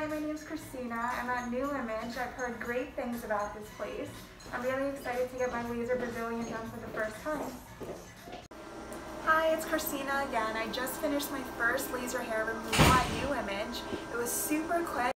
my name's Christina. I'm at New Image. I've heard great things about this place. I'm really excited to get my laser Brazilian done for the first time. Hi, it's Christina again. I just finished my first laser hair removal at New Image. It was super quick.